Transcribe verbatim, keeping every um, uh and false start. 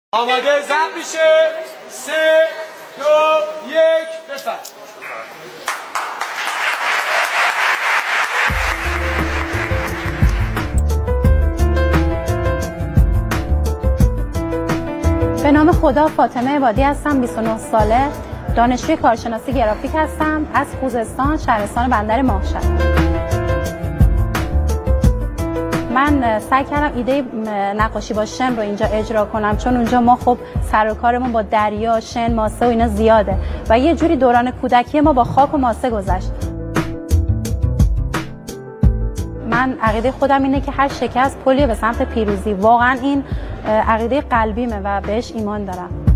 آماده ضبط میشه. سه دو یک بفرم. به نام خدا، فاطمه عبادی هستم. بیست و نه ساله، دانشجوی کارشناسی گرافیک هستم از خوزستان، شهرستان بندر ماهشهر. من سعی کردم ایده نقاشی با شن رو اینجا اجرا کنم، چون اونجا ما خب سر و کارمون با دریا، شن، ماسه و اینا زیاده و یه جوری دوران کودکی ما با خاک و ماسه گذشت. من عقیده خودم اینه که هر شکست پلیه به سمت پیروزی. واقعا این عقیده قلبیمه و بهش ایمان دارم.